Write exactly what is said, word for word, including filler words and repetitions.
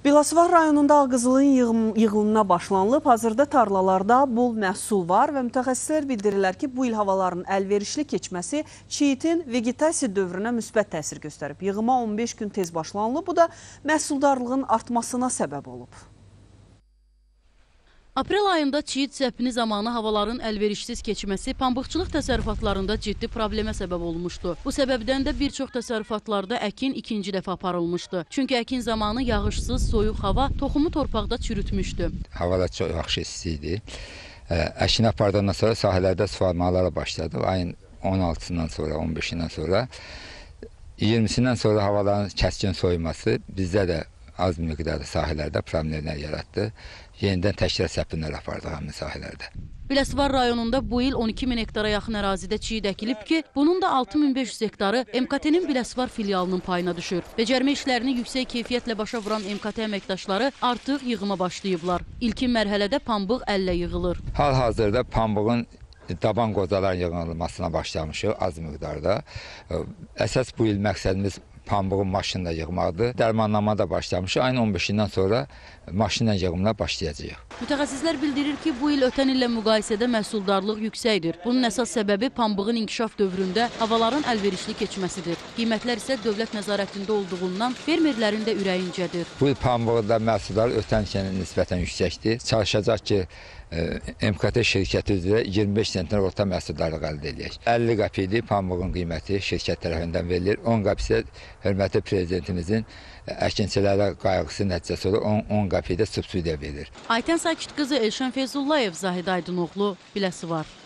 Biləsuvar rayonunda ağqızılın yığım, yığımına başlanılıb. Hazırda tarlalarda bol məhsul var və mütəxəssislər bildirirlər ki, bu il havaların əlverişli keçməsi çiyitin vegetasiya dövrünə müsbət təsir göstərib. Yığıma on beş gün tez başlanılıb, bu da məhsuldarlığın artmasına səbəb olub. Aprel ayında çiyid zəpini zamanı havaların əlverişsiz keçməsi pambıqçılıq təsərrüfatlarında ciddi problemə səbəb olmuşdu. Bu səbəbdən də bir çox təsərrüfatlarda əkin ikinci dəfə aparılmışdı. Çünki əkin zamanı yağışsız, soyuq hava toxumu torpaqda çürütmüşdü. Havalar çox yaxşı isti idi. Əkin apardandan sonra sahələrdə suvarmalara başladı. Ayın on altısından sonra, on beşindən sonra. iyirmisindən sonra havaların kəskin soyuması bizdə də az miqdarda sahələrdə problemlər yaratdı. Yenidən təkrar səpinlər apardıq həmin sahələrdə. Biləsuvar rayonunda bu il on iki min hektara yaxın ərazidə çiyid əkilib ki, bunun da altı min beş yüz hektarı M K T-nin Biləsuvar filialının payına düşür. Becərmə işlərini yüksək keyfiyyətlə başa vuran M K T əməkdaşları artıq yığıma başlayıblar. İlkin mərhələdə pambıq əllə yığılır. Hal-hazırda pambığın daban qozaların yığılmasına başlamışıq az miqdarda. Əsas bu il məqsədimiz pambığın maşınla yığmaqdır. Dərmanlama da başlamışıq. Ayın on beşindən sonra maşınla yığımına başlayacağıq. Mütəxəssislər bildirir ki, bu il ötən illə müqayisədə məhsuldarlıq yüksəkdir. Bunun əsas səbəbi pambığın inkişaf dövründə havaların əlverişli keçməsidir. Qiymətlər isə dövlət nəzarətində olduğundan fermerlərin də ürəyincədir. Bu il pambığında məhsullar ötən ilə nisbətən yüksəkdir. Çalışacaq ki, M K T şirkəti üzrə iyirmi beş sentdən orta məhsuldarlıq əldə edək. əlli qəpikdir pambığın qiyməti şirkət tərəfindən verilir. on qəpik isə hörmətli prezidentimizin əkinçilərə qayğısı nəticəsi olur. on qəpik də subsidiya verilir. Aytən Sakit qızı Elşən Feyzullayev, Zahid Aydınoğlu, Biləsuvar.